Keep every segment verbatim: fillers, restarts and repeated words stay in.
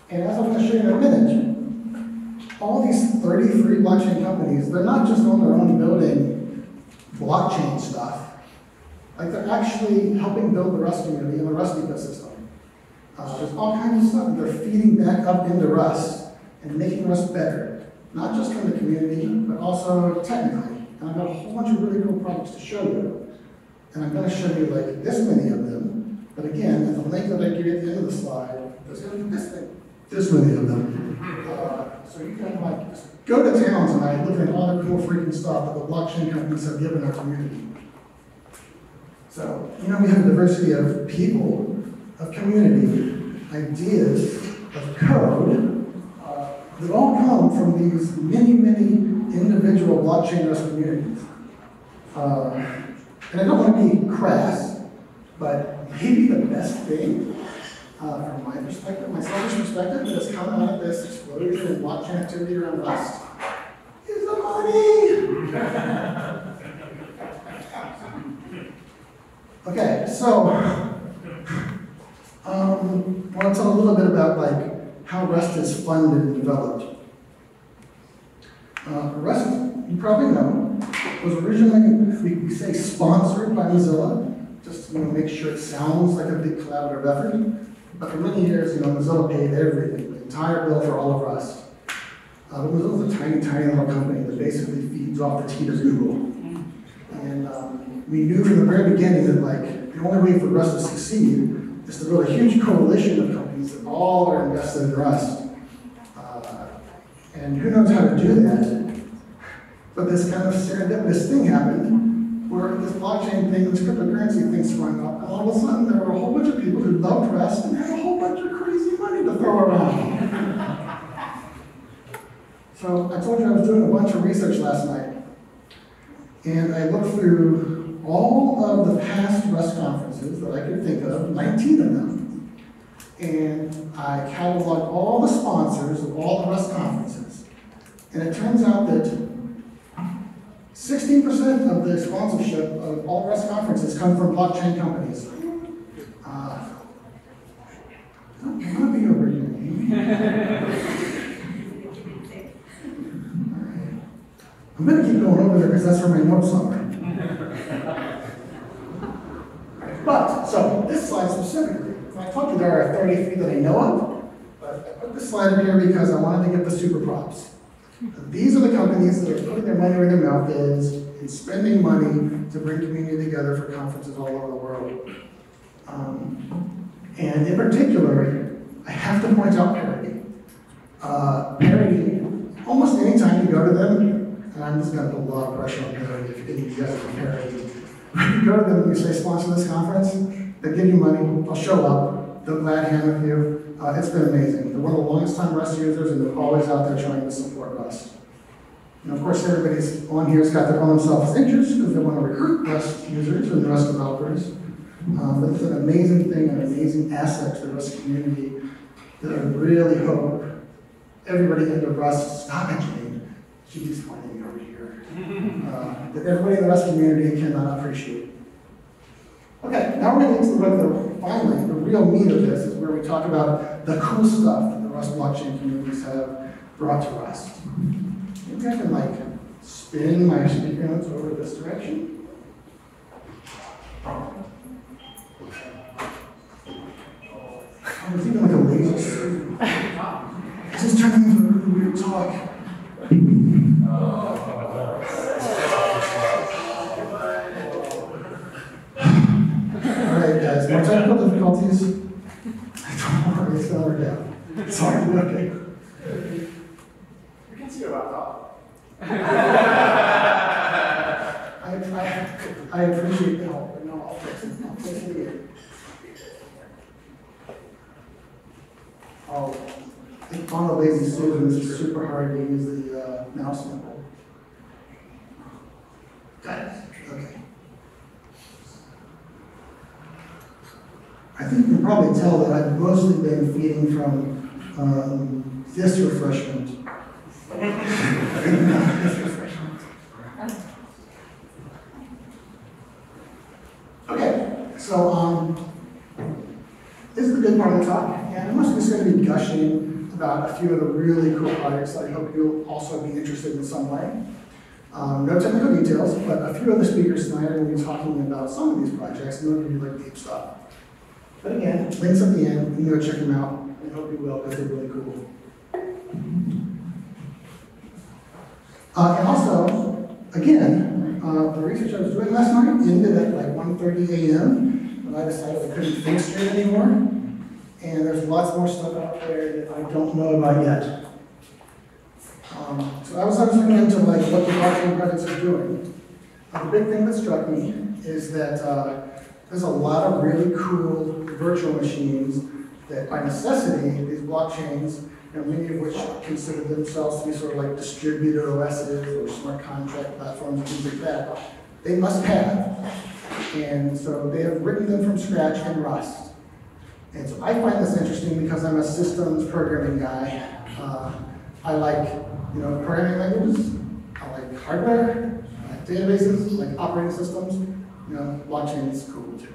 And as I'm going to show you in a minute, all these thirty-three blockchain companies, they're not just on their own building blockchain stuff. Like they're actually helping build the Rust community and the Rust ecosystem. Uh, there's all kinds of stuff that they're feeding back up into Rust and making Rust better. Not just from the community, but also technically. And I've got a whole bunch of really cool projects to show you. And I'm going to show you like this many of them. But again, at the link that I give you at the end of the slide, there's going to be this thing. This many of them. Uh, so you can like just go to town tonight looking at all the cool freaking stuff that the blockchain companies have given our community. So, you know, we have a diversity of people, of community, ideas, of code, uh, that all come from these many, many individual blockchain Rust communities. Uh, and I don't want to be crass, but maybe the best thing, uh, from my perspective, my selfish perspective, that has come out of this explosion in blockchain activity around Rust is the money! Okay, so, um, I want to tell a little bit about like how Rust is funded and developed. Uh, Rust, you probably know, was originally, we, we say sponsored by Mozilla, just to you know, make sure it sounds like a big collaborative effort. But for many years, you know, Mozilla paid everything, the entire bill for all of Rust. Uh, but Mozilla's a tiny, tiny little company that basically feeds off the teat of Google. And um, we knew from the very beginning that like the only way for Rust to succeed is to build a huge coalition of companies that all are invested in Rust. Uh, and who knows how to do that? But this kind of serendipitous thing happened where this blockchain thing, this cryptocurrency thing sprung up, and all of a sudden there were a whole bunch of people who loved Rust and had a whole bunch of crazy money to throw around. So I told you I was doing a bunch of research last night. And I looked through all of the past Rust conferences that I could think of, nineteen of them. And I cataloged all the sponsors of all the Rust conferences. And it turns out that sixteen percent of the sponsorship of all Rust conferences come from blockchain companies. Uh, don't want to be over here. I'm going to keep going over there because that's where my notes are. But, so, this slide specifically, I told you there are thirty-three that I know of, but I put this slide in here because I wanted to give the super props. These are the companies that are putting their money where their mouth is and spending money to bring community together for conferences all over the world. Um, and in particular, I have to point out Parity. Uh, Parity, almost any time you go to them, and I'm just going to put a lot of pressure on Parity if any of you guys are from Parity. When you go to them and you say, sponsor this conference, they give you money, they'll show up, they'll glad hand with you. Uh, it's been amazing. They're one of the longest time Rust users, and they're always out there trying to support Rust. And of course, everybody's on here has got their own self-interest because they want to recruit Rust users and Rust developers. Um, but it's an amazing thing, an amazing asset to the Rust community that I really hope everybody in the Rust stock engineering, she's pointing over here, uh, that everybody in the Rust community can uh, appreciate. Okay, now we're going to get to the, the, finally, the real meat of this is where we talk about the cool stuff that the Rust blockchain communities have brought to Rust. Maybe I can like spin my speaker notes over this direction. Oh, there's even like a laser stream. This is turning into a really weird talk. Alright guys, more technical difficulties. Don't worry, it's gonna work out. Sorry, okay. You can see about that. I, I, I appreciate the help, but no, I'll fix it. I'll fix it again. Oh, I think on the lazy Susan, this is super hard to use the uh, mouse symbol. Got it. Okay. I think you can probably tell that I've mostly been feeding from um, this refreshment. this refreshment. Okay, so um, this is the good part of the talk, and I'm not just going to be gushing about a few of the really cool projects that I hope you'll also be interested in some way. Um, no technical details, but a few of the speakers tonight are going to be talking about some of these projects, and they'll give you like deep stuff. But again, links at the end, you can go check them out. I hope you will, because they're really cool. Uh, and also, again, uh, the research I was doing last night ended at like one thirty a m when I decided I couldn't think straight anymore. And there's lots more stuff out there that I don't know about yet. Um, so I was, I was looking into like what the blockchain projects are doing. Uh, the big thing that struck me is that uh, there's a lot of really cool virtual machines that by necessity, these blockchains, you know, many of which consider themselves to be sort of like distributed O Ss or smart contract platforms, things like that, they must have. And so they have written them from scratch in Rust. And so I find this interesting because I'm a systems programming guy. Uh, I like, you know, programming languages. I like hardware. I like databases. I like operating systems. You know, blockchain is cool too.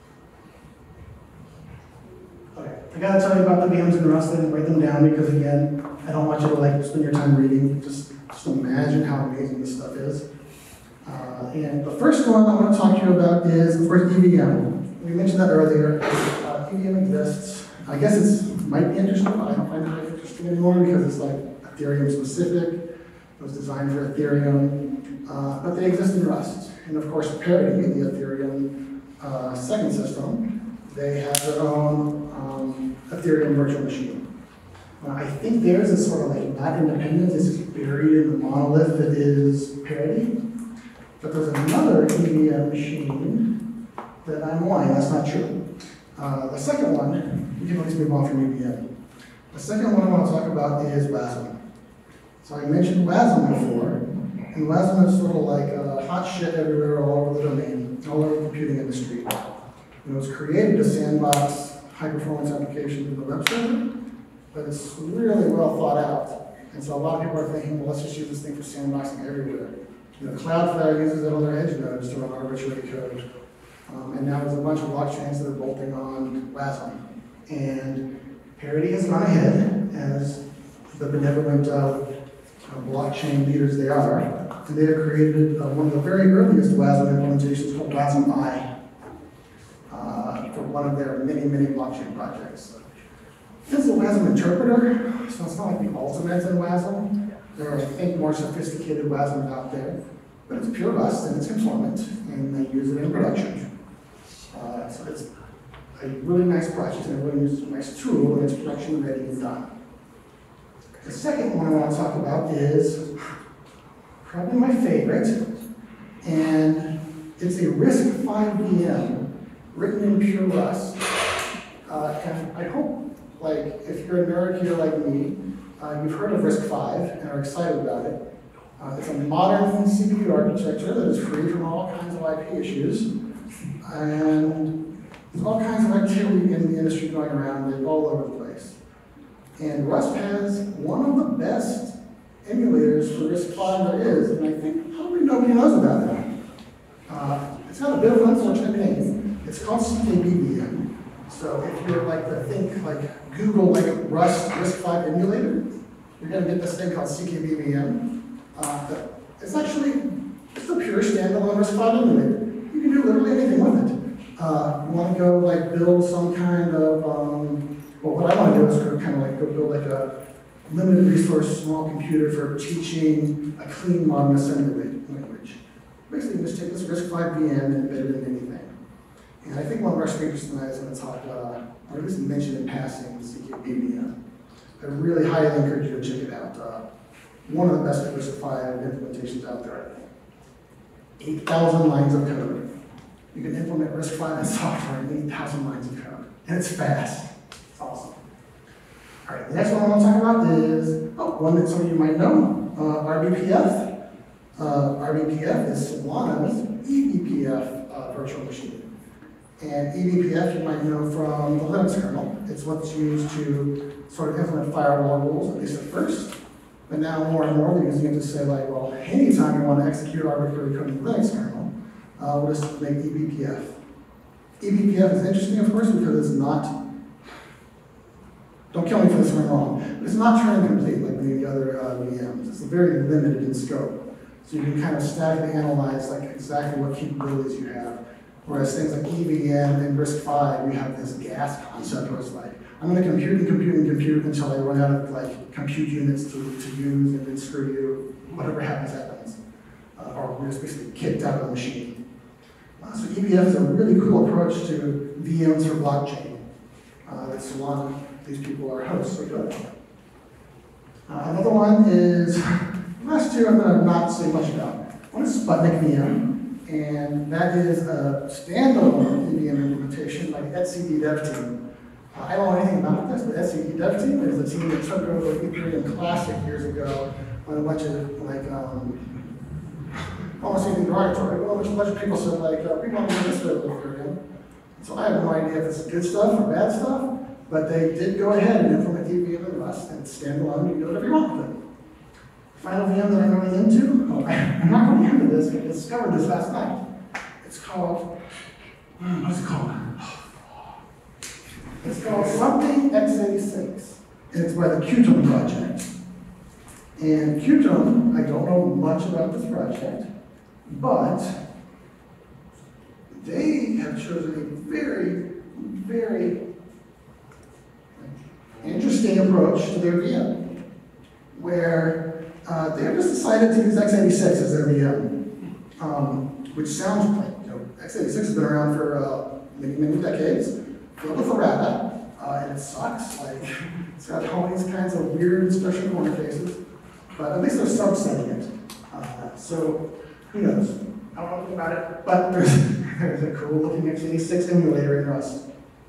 Okay, I gotta tell you about the V Ms in Rust. I didn't write them down because again, I don't want you to like spend your time reading. Just, just imagine how amazing this stuff is. Uh, and the first one I want to talk to you about is, of course, E V M. We mentioned that earlier. Uh, E V M exists. I guess it might be interesting, but I don't find it very interesting anymore because it's like Ethereum specific. It was designed for Ethereum, uh, but they exist in Rust. And of course, Parity, the Ethereum uh, second system, they have their own um, Ethereum virtual machine. Now, I think theirs is sort of like not independent, it's just buried in the monolith that is Parity. But there's another E V M machine that I'm lying, that's not true. Uh, the second one, we can at least move on from E V M. The second one I want to talk about is WASM. So I mentioned WASM before, and WASM is sort of like uh, hot shit everywhere, all over the domain, all over the computing industry. It was created to sandbox high-performance applications in the web server, but it's really well thought out. And so a lot of people are thinking, well, let's just use this thing for sandboxing everywhere. You know, Cloudflare uses it on their edge nodes to run arbitrary code. Um, and now there's a bunch of blockchains that are bolting on WASM. And Parity has gone ahead as the benevolent uh, blockchain leaders they are. And they have created uh, one of the very earliest WASM implementations called WASM I uh, for one of their many, many blockchain projects. This is a WASM interpreter, so it's not like the ultimate in WASM. There are, I think, more sophisticated WASMs out there, but it's pure Rust and it's conformant, and they use it in production. Uh, so it's a really nice project and a really nice tool, and it's production ready and done. The second one I want to talk about is probably my favorite, and it's a RISC five V M written in pure Rust. Uh, and I hope, like, if you're a nerd here like me, Uh, you've heard of RISC five and are excited about it. Uh, it's a modern C P U architecture that is free from all kinds of I P issues. And there's all kinds of activity in the industry going around, like all over the place. And Rust has one of the best emulators for RISC five there is, and I think probably nobody knows about it. Uh, it's got a bit of an unfortunate name. It's called C K B V M. So if you're like to think like Google like Rust RISC five emulator, you're going to get this thing called C K B V M. Uh, it's actually just a pure standalone RISC five emulator. You can do literally anything with it. Uh, you want to go like build some kind of, um, well, what I want to do is kind of like go build like a limited resource small computer for teaching a clean modern assembly language. Basically, you just take this RISC five V M and embed it in anything. And I think one of our speakers tonight is going to talk, uh, or at least mention in passing, the C K B V M. I really highly encourage you to check it out. Uh, one of the best RISC five implementations out there. eight thousand lines of code. You can implement RISC five in software in eight thousand lines of code. And it's fast. It's awesome. All right, the next one I want to talk about is, oh, one that some of you might know, uh, R B P F. Uh, R B P F is Solana's E B P F uh, virtual machine. And E B P F you might know from the Linux kernel. It's what's used to sort of implement firewall rules, at least at first. But now more and more they're using it to say like, well, anytime you want to execute arbitrary code in the Linux kernel, uh, we'll just make E B P F. E B P F is interesting, of course, because it's not, don't kill me for this if I'm wrong, It's not Turing complete like the other uh, V Ms. It's very limited in scope. So you can kind of statically analyze like exactly what capabilities you have. Whereas things like E V M and RISC five, you have this gas concept where it's like, I'm going to compute and compute and compute until I run out of like compute units to, to use, and then screw you. Whatever happens, happens. Uh, or we're just basically kicked out of the machine. Uh, so E V M is a really cool approach to V Ms for blockchain. Uh, that Solana, these people are hosts of it. Uh, another one is, the last two I'm going to not say much about. One is Sputnik V M, and that is a standalone E V M implementation by the etcd dev team. Uh, I don't know anything about this, but etcd dev team is the team that took over Ethereum Classic years ago when a bunch of, like, um, almost anything derogatory, well, a bunch of people said, like, uh, we want to do this with Ethereum. So I have no idea if it's good stuff or bad stuff, but they did go ahead and implement E V M in Rust, and it's standalone, you can do whatever you want with it. Final V M that I'm really into, oh, I'm not really into this, I discovered this last night. It's called, what's it called? It's called something x eighty-six. And it's by the Qtum project. And Qtum, I don't know much about this project, but they have chosen a very, very interesting approach to their V M, where uh, they have just decided to use x eighty-six as their V M, um, which sounds like, you know, x eighty-six has been around for uh, many, many decades, filled with errata, uh, and it sucks. Like, it's got all these kinds of weird special corner cases, but at least they're subsetting it. Uh, so, who knows? I don't know anything about it, but there's, there's a cool looking x eighty-six emulator in Rust.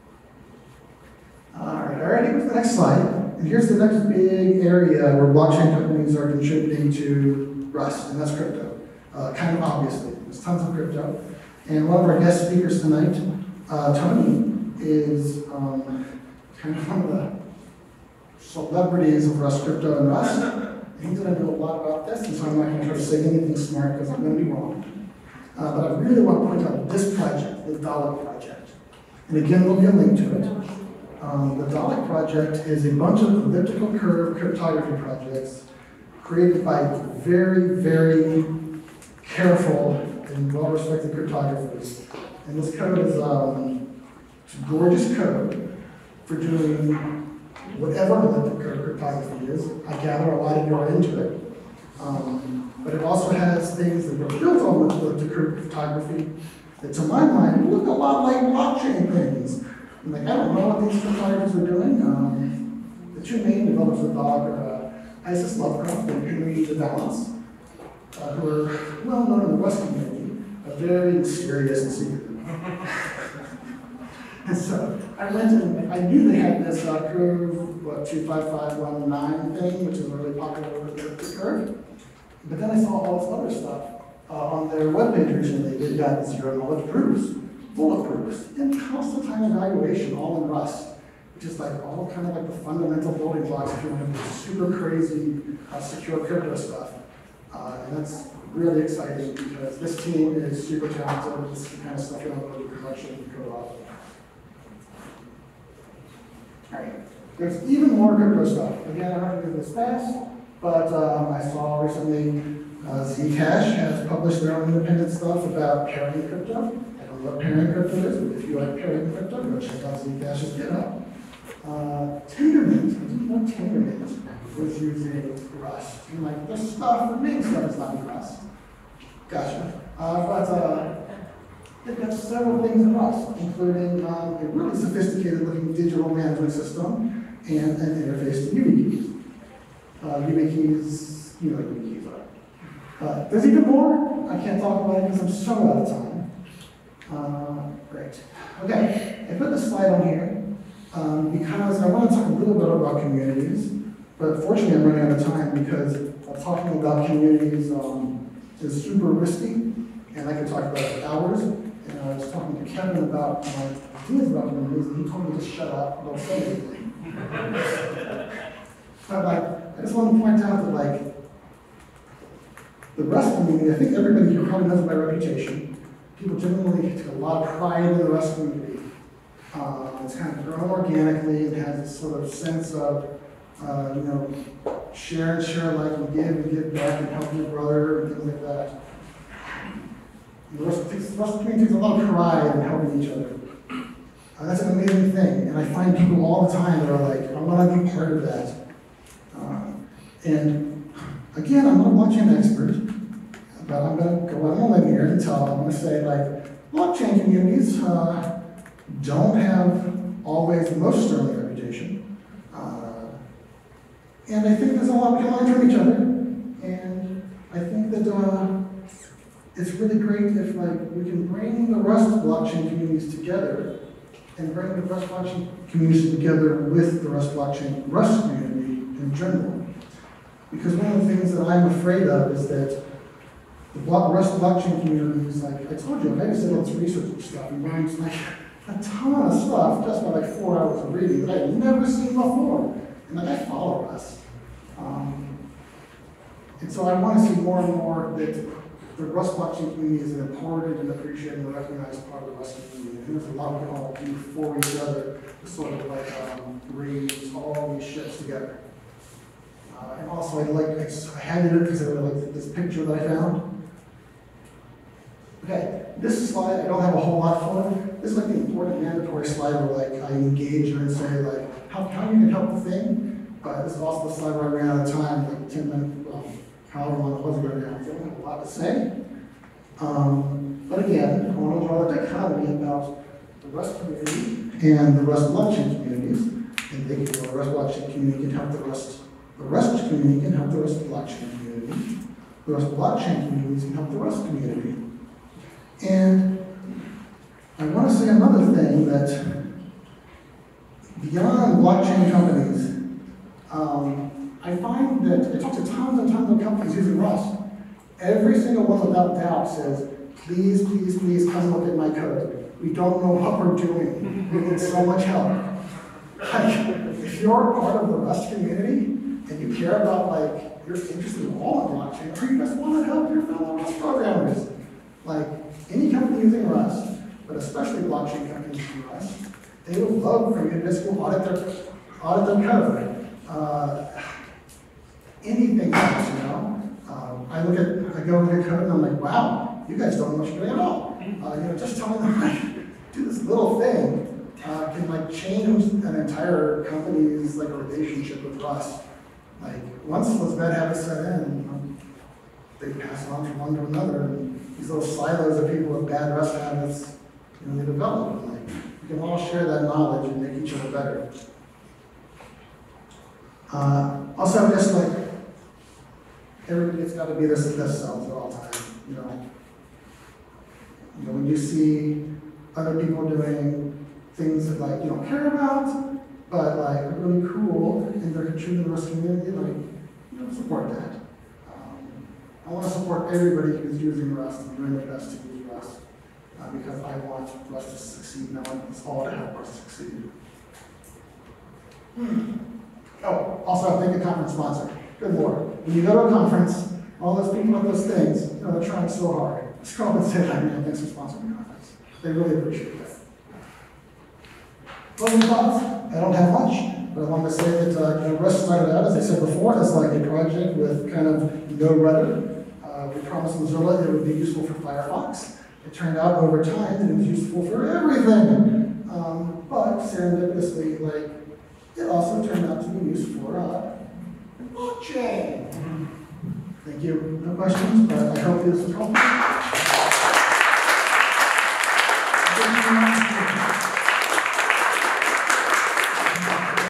All right, all right, here's the next slide. And here's the next big area where blockchain companies are contributing to Rust, and that's crypto. Uh, kind of obviously, there's tons of crypto. And one of our guest speakers tonight, uh, Tony, is um, kind of one of the celebrities of Rust crypto and Rust. And he's going to know a lot about this, and so I'm not going to try to say anything smart because I'm going to be wrong. Uh, but I really want to point out this project, the Dalek project. And again, there'll be a link to it. Um, the Dalek project is a bunch of elliptical curve cryptography projects created by very, very careful and well-respected cryptographers. And this code is um, gorgeous code for doing whatever elliptic curve cryptography is. I gather a lot of you are into it. Um, but it also has things that were built on elliptic curve cryptography that, to my mind, look a lot like blockchain things. Like, I don't know what these cryptographers are doing. Um, the two main developers of the dog are uh, Isis Lovecraft and Henry the Balance, uh, who are well known in the West community, but very mysterious and secretive. And so I went and I knew they had this uh, curve, what, two five five one nine thing, which is a really popular curve. But then I saw all this other stuff uh, on their webpage recently. They've got zero knowledge proofs, bullet proofs, and constant time evaluation, all in Rust, which is like all kind of like the fundamental building blocks if you want to do super crazy uh, secure crypto stuff. Uh, and that's really exciting because this team is super talented. This is the kind of stuff you don't go to production code off. All right, there's even more crypto stuff. Again, I'm not going to do this fast, but um, I saw recently uh, Zcash has published their own independent stuff about pairing crypto. I don't know what pairing crypto is, but if you like pairing crypto, go check out Zcash's GitHub. Uh, Tendermint, I didn't know Tendermint was using Rust. And like, this stuff, the main stuff is not in Rust. Gotcha. Uh, but uh, they've got several things in Rust, including um, a really sophisticated looking digital management system and an interface to YubiKeys. Uh, YubiKeys, you know what YubiKeys are. Uh, there's even more. I can't talk about it because I'm so out of time. Uh, great. Okay, I put this slide on here um, because I want to talk a little bit about communities, but fortunately I'm running out of time because uh, talking about communities um, is super risky, and I could talk about it for hours. And I was talking to Kevin about my ideas about communities, and he told me to shut up, don't say anything. But like, I just want to point out that like, the Rust community, I think everybody here probably knows my reputation. People generally take a lot of pride in the Rust community. Uh, it's kind of grown organically. It has this sort of sense of uh, you know, share and share alike and give and give back and help your brother and things like that. The rest, takes, the rest of the community takes a lot of pride in helping each other. Uh, that's an amazing thing, and I find people all the time that are like, I want to be part of that. Uh, and again, I'm not a blockchain expert, but I'm going to go out on a limb here and tell, I'm going to say, like, blockchain communities uh, don't have always the most sterling reputation. Uh, and I think there's a lot we can learn from each other. And I think that uh, it's really great if like we can bring the Rust blockchain communities together and bring the Rust blockchain communities together with the Rust blockchain Rust community in general. Because one of the things that I'm afraid of is that the block, Rust blockchain community is like, I told you, I just did all this research and stuff and learned like a ton of stuff just by like four hours of reading that I'd never seen before. And like I follow Rust. Um, and so I want to see more and more that the Rust blockchain community is an important and appreciated and recognized part of the Rust community. And there's a lot we can all do for each other to sort of like um, raise all these ships together. Uh, and also I like, I had it because I really like this picture that I found. Okay, this slide, I don't have a whole lot for it. This is like the important mandatory slide where like I engage her and say like, how, how you can help the thing. But this is also the slide where I ran out of time, like ten minutes, well, however long it was ago now. I don't have a lot to say. Um, but again, I want to draw a dichotomy about the Rust community and the Rust blockchain communities. And they can, the Rust blockchain community can help the Rust, the Rust community can help the Rust blockchain community. The Rust blockchain communities can help the Rust community. And I want to say another thing that beyond blockchain companies, um, I find that I talk to tons and tons of companies using Rust. Every single one without doubt says, please, please, please come look at my code. We don't know what we're doing. We need so much help. Like, if you're part of the Rust community and you care about, like, you're interested in all of blockchain, or you just want to help your fellow Rust programmers, like, any company using Rust, but especially blockchain companies using Rust, they would love for you to just go audit their, audit their code. Uh, anything else, you know? Um, I look at, I go look at code and I'm like, wow, you guys don't know what you're doing at all. Uh, you know, just telling them, like, do this little thing uh, can like change an entire company's like relationship with Rust. Like, once those bad habits set in, you know, they pass it on from one to another. And these little silos of people with bad Rust habits, you know, they develop. And, like, we can all share that knowledge and make each other better. Uh, also, just like, everybody's got to be their best selves at all times, you know. You know, when you see other people doing things that, like, you don't care about, but, like, are really cool, and they're contributing to the Rust community, like, you know, support that. Um, I want to support everybody who's using Rust and doing their best to use Rust, uh, because I want Rust to succeed, and I want us all to help Rust succeed. Hmm. Oh, also, thank the conference sponsor. Good Lord. When you go to a conference, all those people with those things, you know, they're trying so hard. Just come up and say, like, man, thanks for sponsoring the conference. They really appreciate that. Closing thoughts? I don't have much, but I wanted to say that uh, you know, Rust started out, as I said before, as like a project with kind of no rudder. Uh, we promised Mozilla it would be useful for Firefox. It turned out over time that it was useful for everything. Um, but serendipitously, like, it also turned out to be used for uh, blockchain. Thank you. No questions, but I hope this was helpful.